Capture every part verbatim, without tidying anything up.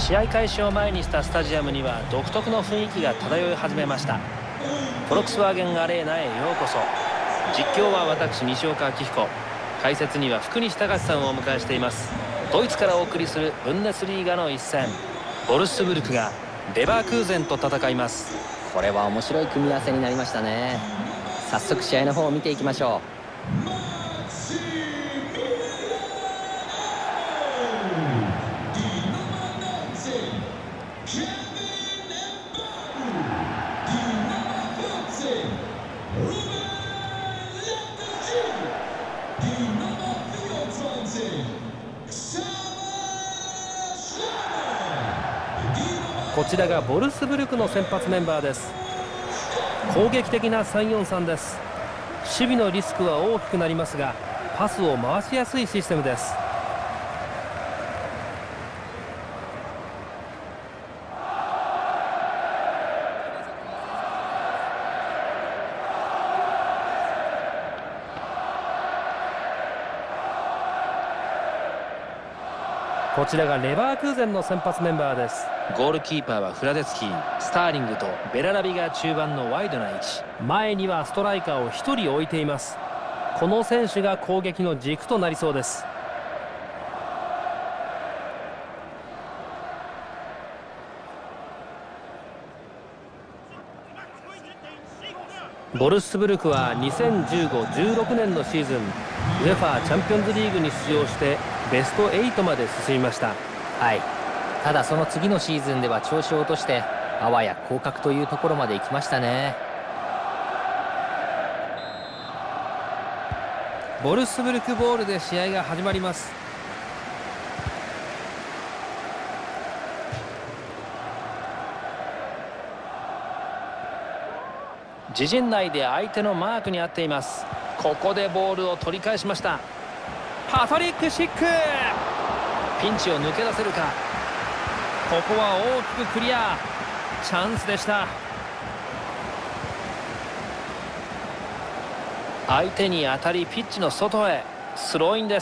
試合開始を前にしたスタジアムには独特の雰囲気が漂い始めました。フォルクスワーゲンアレーナへようこそ。実況は私西岡明彦、解説には福西隆さんをお迎えしています。ドイツからお送りするブンデスリーガの一戦、ボルスブルクがレバークーゼンと戦います。 これは面白い組み合わせになりましたね。早速試合の方を見ていきましょう。 こちらがボルスブルクの先発メンバーです。攻撃的な さんよんさん です。守備のリスクは大きくなりますが、パスを回しやすいシステムです。こちらがレバークーゼンの先発メンバーです。 ゴールキーパーはフラデツキー、スターリングとベララビが中盤のワイドな位置。 前にはストライカーをひとり置いています。この選手が攻撃の軸となりそうです。ボルスブルクはにせんじゅうご、じゅうろくねんのシーズン、ウェファーチャンピオンズリーグに出場してベストはちまで進みました。 はい、ただその次のシーズンでは調子を落としてあわや降格というところまで行きましたね。 ボルスブルクボールで試合が始まります。 自陣内で相手のマークに合っています。ここでボールを取り返しました。 パトリック・シック、 ピンチを抜け出せるか。 ここは大きくクリア。チャンスでした。 相手に当たりピッチの外へ。スローインです。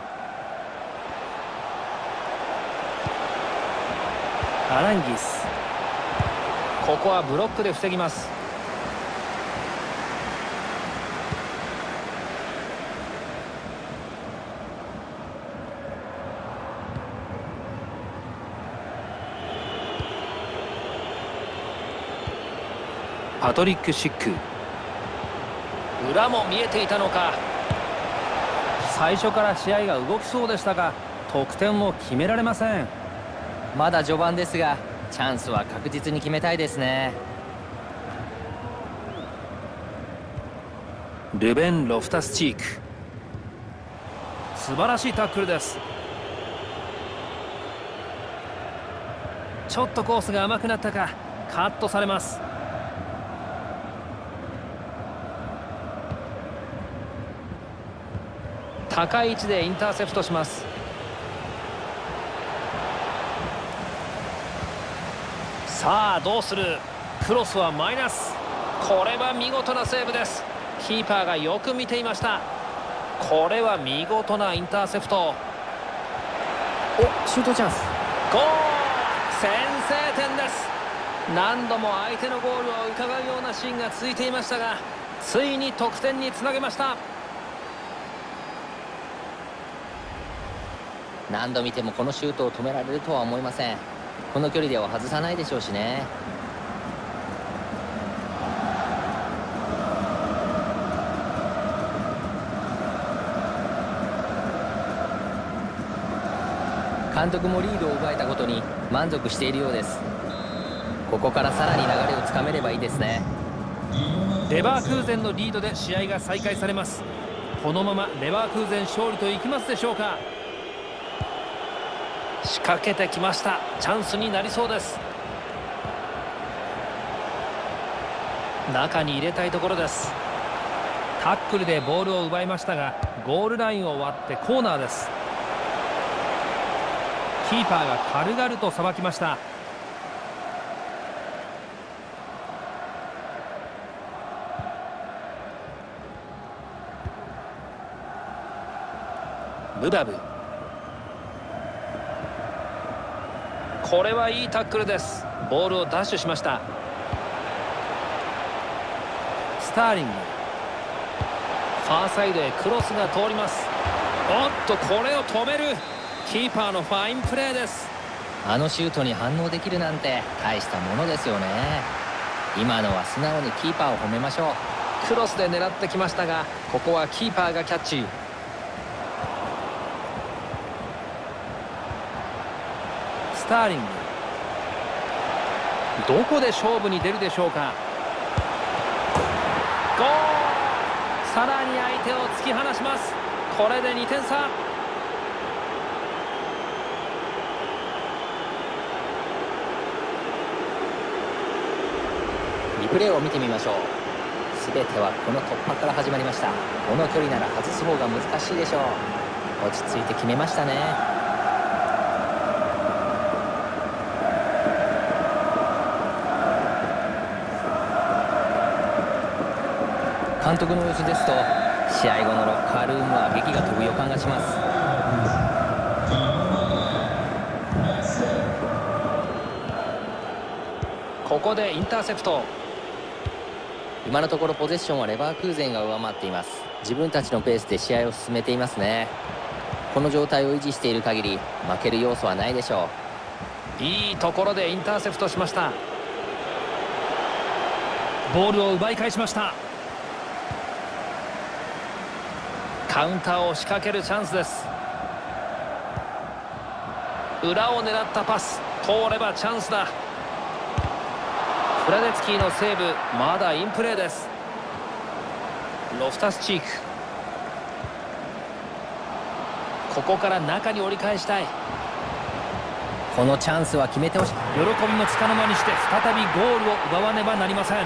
アランギス、 ここはブロックで防ぎます。パトリック・シック、裏も見えていたのか。 最初から試合が動きそうでしたが得点を決められません。 まだ序盤ですがチャンスは確実に決めたいですね。 ルベン・ロフタスチーク、 素晴らしいタックルです。ちょっとコースが甘くなったか。カットされます。 高い位置でインターセプトします。さあどうする。 クロスはマイナス。 これは見事なセーブです。キーパーがよく見ていました。これは見事なインターセプト。 お、シュートチャンス。 ゴール、先制点です。何度も相手のゴールを伺うようなシーンが続いていましたが、ついに得点につなげました。 何度見てもこのシュートを止められるとは思いません。この距離では外さないでしょうしね。監督もリードを奪えたことに満足しているようです。ここからさらに流れをつかめればいいですね。 レバークーゼンのリードで試合が再開されます。このままレバークーゼン勝利といきますでしょうか。 仕掛けてきました。チャンスになりそうです。中に入れたいところです。 タックルでボールを奪いましたがゴールラインを割ってコーナーです。キーパーが軽々とさばきました。 ムバブ、 これはいいタックルです。ボールをダッシュしました。 スターリング、 ファーサイドへクロスが通ります。おっと、これを止める。キーパーのファインプレーです。 あのシュートに反応できるなんて大したものですよね。今のは素直にキーパーを褒めましょう。 クロスで狙ってきましたが、ここはキーパーがキャッチ。 スターリング、どこで勝負に出るでしょうか。 ゴール。さらに相手を突き放します。これでにてん差。 リプレーを見てみましょう。全てはこの突破から始まりました。この距離なら外す方が難しいでしょう。落ち着いて決めましたね。監督の様子ですと、試合後のロッカールームはげきが飛ぶ予感がします。 ここでインターセプト。 今のところポゼッションはレバークーゼンが上回っています。自分たちのペースで試合を進めていますね。この状態を維持している限り負ける要素はないでしょう。いいところでインターセプトしました。 ボールを奪い返しました。 カウンターを仕掛けるチャンスです。裏を狙ったパス、通ればチャンスだ。フラデツキーのセーブ、まだインプレーです。ロフタスチーク、ここから中に折り返したい。 このチャンスは決めてほしい。 喜びもつかの間にして再びゴールを奪わねばなりません。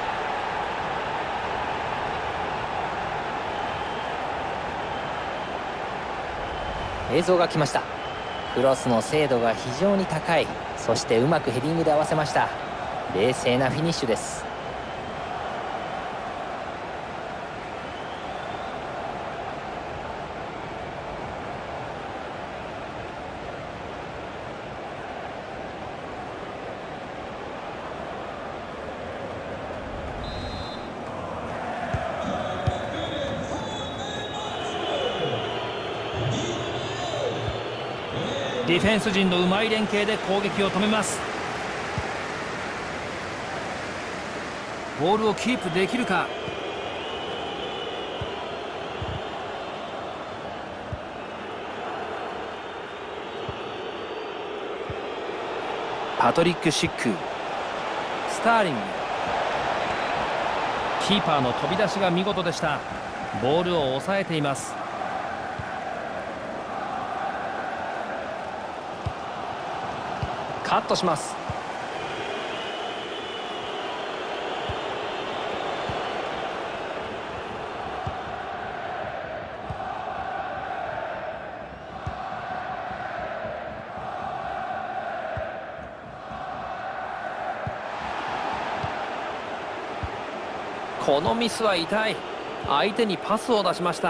映像が来ました。クロスの精度が非常に高い。そしてうまくヘディングで合わせました。冷静なフィニッシュです。 ディフェンス陣のうまい連携で攻撃を止めます。ボールをキープできるか。パトリック・シック、スターリング、キーパーの飛び出しが見事でした。ボールを抑えています。 カットします。このミスは痛い。相手にパスを出しました。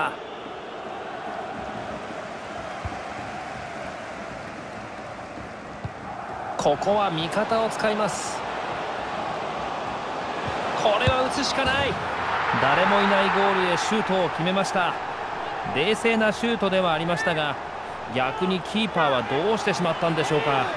ここは味方を使います。これは打つしかない。 誰もいないゴールへシュートを決めました。冷静なシュートではありましたが、逆にキーパーはどうしてしまったんでしょうか。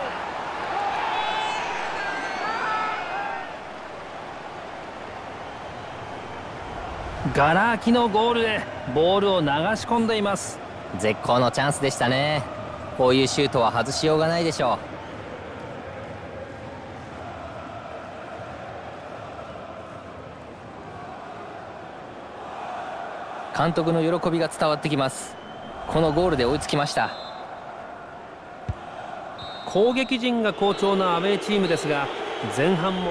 ガラ空きのゴールへボールを流し込んでいます。 絶好のチャンスでしたね。こういうシュートは外しようがないでしょう。監督の喜びが伝わってきます。このゴールで追いつきました。 攻撃陣が好調なアウェーチームですが、前半も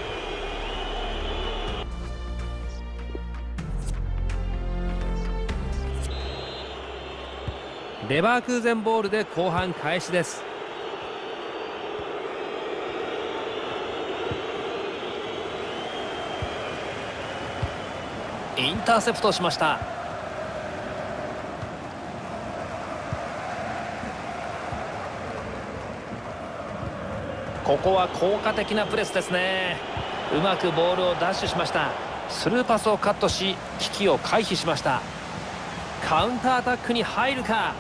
レバークーゼンボールで後半開始です。 インターセプトしました。 ここは効果的なプレスですね。うまくボールをダッシュしました。スルーパスをカットし危機を回避しました。 カウンターアタックに入るか。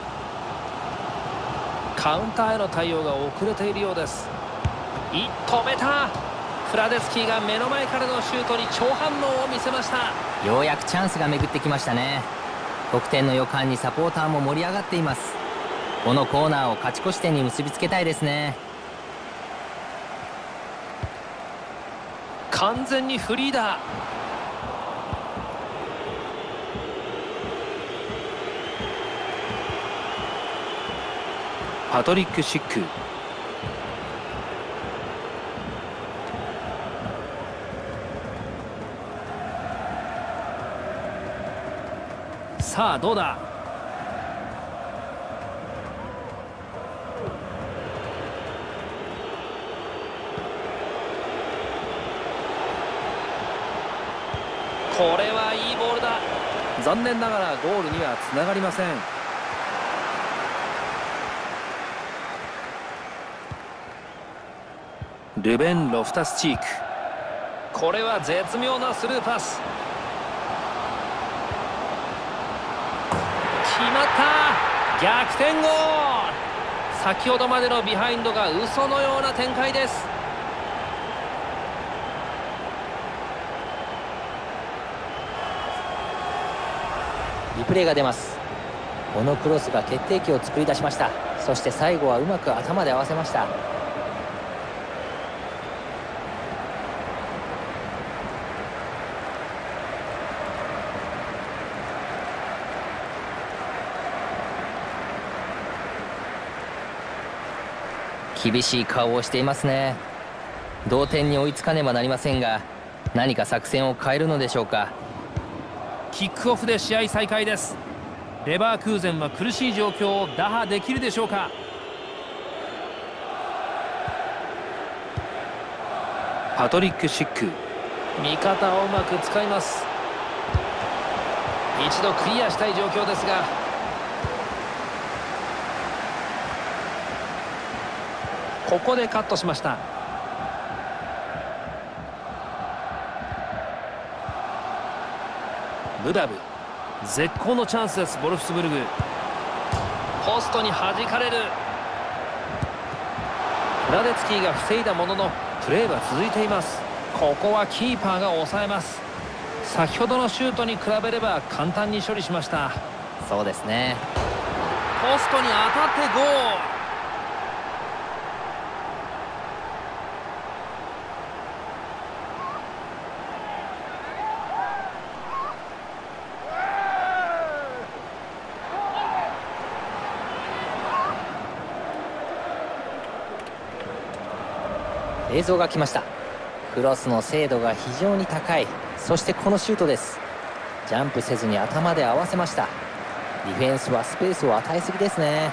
カウンターへの対応が遅れているようです。い止めた。フラデツキーが目の前からのシュートに超反応を見せました。 ようやくチャンスが巡ってきましたね。得点の予感にサポーターも盛り上がっています。このコーナーを勝ち越し点に結びつけたいですね。 完全にフリーだ。 パトリック・シック。さあどうだ。 これはいいボールだ。 残念ながらゴールにはつながりません。ルベン・ロフタスチーク。 これは絶妙なスルーパス。決まった。逆転ゴール。先ほどまでのビハインドが嘘のような展開です。 リプレイが出ます。このクロスが決定機を作り出しました。そして最後はうまく頭で合わせました。厳しい顔をしていますね。同点に追いつかねばなりませんが、何か作戦を変えるのでしょうか。 キックオフで試合再開です。レバークーゼンは苦しい状況を打破できるでしょうか。パトリック・シック。 味方をうまく使います。一度クリアしたい状況ですが、ここでカットしました。ムダブ。 絶好のチャンスです。ボルフスブルグ。 ポストに弾かれる。フラデツキーが防いだもののプレーは続いています。ここはキーパーが抑えます。先ほどのシュートに比べれば簡単に処理しました。 そうですね。 ポストに当たってゴール。 映像が来ました。クロスの精度が非常に高い。そしてこのシュートです。ジャンプせずに頭で合わせました。ディフェンスはスペースを与えすぎですね。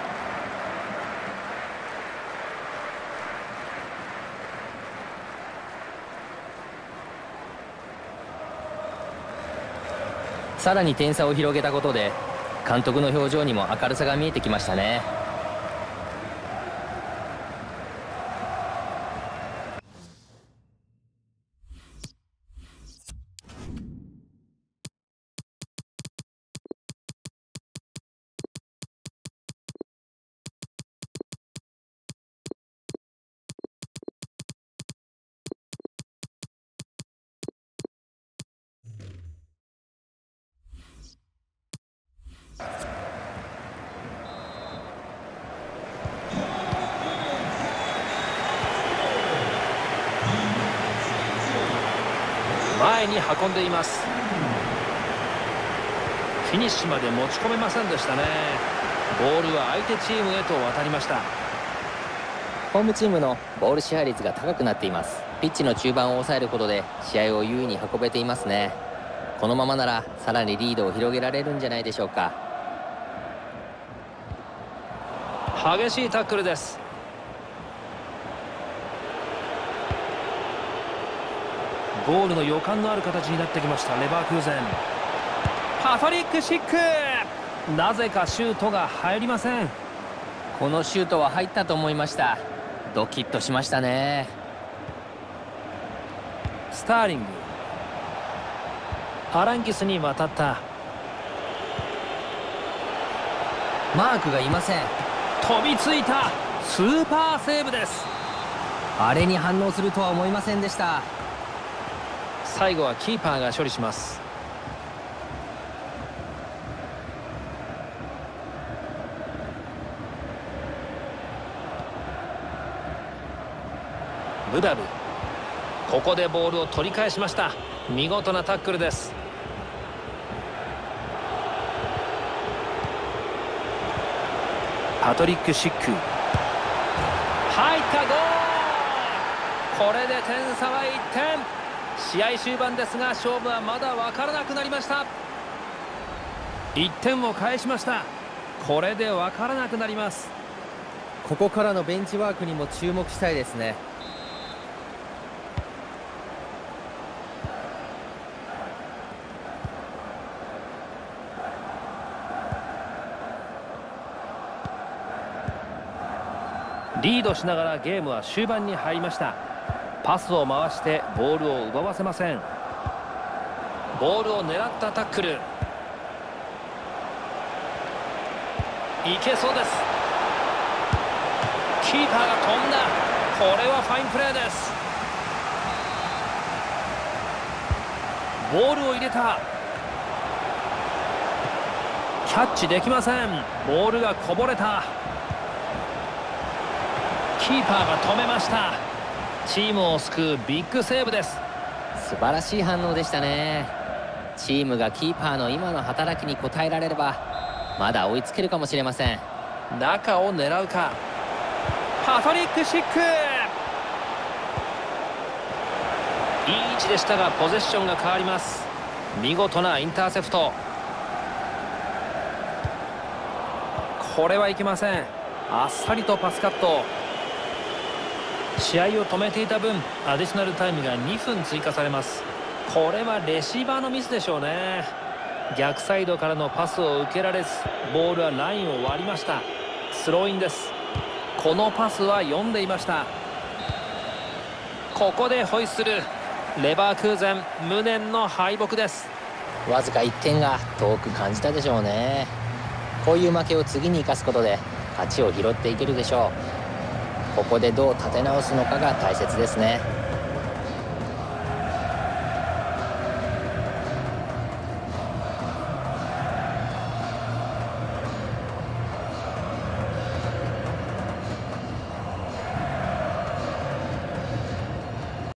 さらに点差を広げたことで監督の表情にも明るさが見えてきましたね。 前に運んでいます。フィニッシュまで持ち込めませんでしたね。ボールは相手チームへと渡りました。 ホームチームのボール支配率が高くなっています。ピッチの中盤を抑えることで試合を優位に運べていますね。このままならさらにリードを広げられるんじゃないでしょうか。 激しいタックルです。 ゴールの予感のある形になってきました。レバークーゼン。パトリック・シック。なぜかシュートが入りません。 このシュートは入ったと思いました。 ドキッとしましたね。 スターリング、 アランギスに渡った。 マークがいません。 飛びついた。スーパーセーブです。 あれに反応するとは思いませんでした。 最後はキーパーが処理します。ブダブ、ここでボールを取り返しました。見事なタックルです。 パトリック・シック、 入ったゴール。これで点差はいってん。試合終盤ですが勝負はまだ分からなくなりました。 いってんを返しました。これで分からなくなります。 ここからのベンチワークにも注目したいですね。 リードしながらゲームは終盤に入りました。パスを回してボールを奪わせません。 ボールを狙ったタックル、いけそうです。キーパーが飛んだ。これはファインプレーです。 ボールを入れた。キャッチできません。ボールがこぼれた。 キーパーが止めました。チームを救うビッグセーブです。 素晴らしい反応でしたね。チームがキーパーの今の働きに応えられればまだ追いつけるかもしれません。 中を狙うか。 パトリック・シック、 いい位置でしたがポゼッションが変わります。見事なインターセプト。 これはいけません。あっさりとパスカット。 試合を止めていた分アディショナルタイムがにふん追加されます。これはレシーバーのミスでしょうね。逆サイドからのパスを受けられずボールはラインを割りました。スローインです。 このパスは読んでいました。 ここでホイッスル。レバークーゼン無念の敗北です。 わずかいってんが遠く感じたでしょうね。こういう負けを次に生かすことで勝ちを拾っていけるでしょう。ここでどう立て直すのかが大切ですね。